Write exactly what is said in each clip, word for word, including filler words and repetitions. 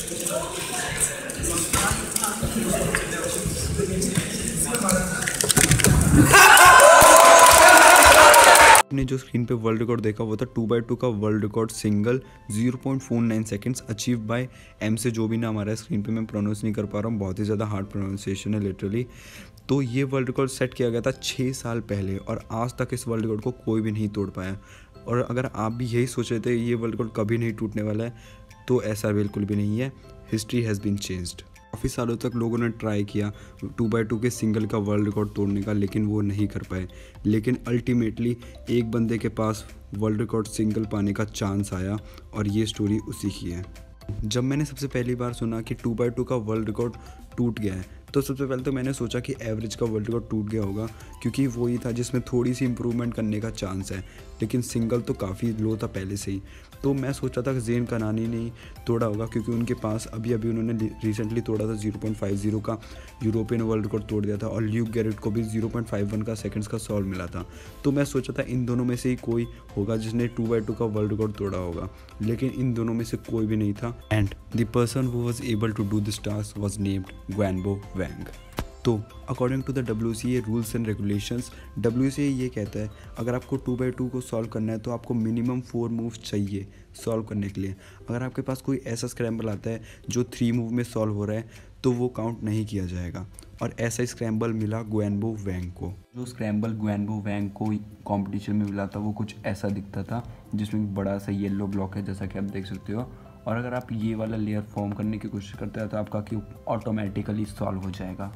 आपने जो स्क्रीन पे वर्ल्ड रिकॉर्ड देखा वो था टू बाई टू का world record single zero point four nine seconds achieve by एम से जो भी नाम आ रहा है स्क्रीन पे मैं प्रोनाउंस नहीं कर पा रहा हूँ, बहुत ही ज़्यादा हार्ड प्रोनाउंसिएशन है लिटरली। तो ये वर्ल्ड रिकॉर्ड सेट किया गया था छः साल पहले और आज तक इस वर्ल्ड रिकॉर्ड को कोई भी नहीं तोड़ पाया। और अगर आप भी यही सोच रहे थे ये वर्ल्ड रिकॉर्ड कभी नहीं टूटने वाला है, तो ऐसा बिल्कुल भी नहीं है। History has been changed. काफ़ी सालों तक लोगों ने ट्राई किया टू बाई टू के सिंगल का वर्ल्ड रिकॉर्ड तोड़ने का, लेकिन वो नहीं कर पाए। लेकिन अल्टीमेटली एक बंदे के पास वर्ल्ड रिकॉर्ड सिंगल पाने का चांस आया और ये स्टोरी उसी की है। जब मैंने सबसे पहली बार सुना कि टू बाई टू का वर्ल्ड रिकॉर्ड टूट गया है, तो सबसे पहले तो मैंने सोचा कि एवरेज का वर्ल्ड रिकॉर्ड टूट गया होगा, क्योंकि वही था जिसमें थोड़ी सी इंप्रूवमेंट करने का चांस है। लेकिन सिंगल तो काफ़ी लो था पहले से ही। तो मैं सोचा था कि ज़ेन कनानी ने तोड़ा होगा, क्योंकि उनके पास अभी अभी उन्होंने रिसेंटली तोड़ा था ज़ीरो पॉइंट फाइव ज़ीरो का यूरोपियन वर्ल्ड रिकॉर्ड तोड़ दिया था, और ल्यूक गैरेट को भी ज़ीरो पॉइंट फाइव वन का सेकंड्स का सॉल्व मिला था। तो मैं सोचा था इन दोनों में से ही कोई होगा जिसने टू बाई टू का वर्ल्ड रिकॉर्ड तोड़ा होगा, लेकिन इन दोनों में से कोई भी नहीं था। And the person who was able to do this task was named Guanbo Wang. तो according to the W C A rules and regulations, W C A ये कहता है अगर आपको टू बाई टू को सॉल्व करना है तो आपको मिनिमम फोर मूव्स चाहिए सॉल्व करने के लिए। अगर आपके पास कोई ऐसा स्क्रैम्बल आता है जो थ्री मूव में सॉल्व हो रहा है तो वो काउंट नहीं किया जाएगा। और ऐसा स्क्रैम्बल मिला ग्वेनबो वैंग को। जो स्क्रैम्बल ग्वेनबो वैंग को कंपटीशन में मिला था वो कुछ ऐसा दिखता था, जिसमें एक बड़ा सा येलो ब्लॉक है जैसा कि आप देख सकते हो। और अगर आप ये वाला लेयर फॉर्म करने की कोशिश करते हैं तो आपका क्यूब ऑटोमेटिकली सॉल्व हो जाएगा।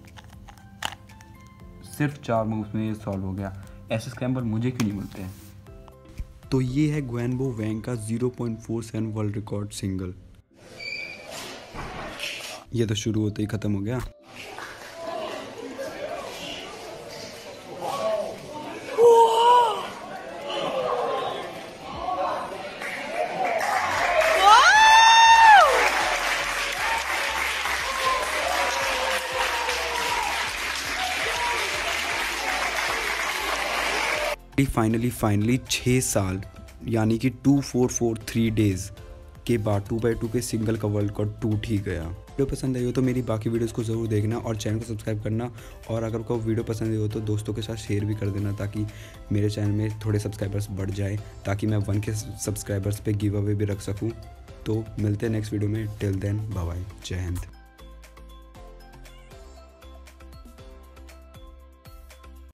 सिर्फ चार मूव्स में ये सॉल्व हो गया। ऐसे स्क्रैम्बल मुझे क्यों नहीं मिलते हैं? तो ये है ग्वेनबो वैंग का zero point four seven world record single. ये तो शुरू होते ही ख़त्म हो गया। फाइनली फाइनली छः साल यानी कि two four four three days के बाद टू बाई टू के सिंगल का वर्ल्ड रिकॉर्ड टूट ही गया। वीडियो पसंद आई हो तो मेरी बाकी वीडियोस को ज़रूर देखना और चैनल को सब्सक्राइब करना। और अगर आपको वीडियो पसंद आई हो तो दोस्तों के साथ शेयर भी कर देना, ताकि मेरे चैनल में थोड़े सब्सक्राइबर्स बढ़ जाए, ताकि मैं वन के सब्सक्राइबर्स पे गिव अवे भी रख सकूँ। तो मिलते हैं नेक्स्ट वीडियो में। टिल देन बाय बाय, जय हिंद।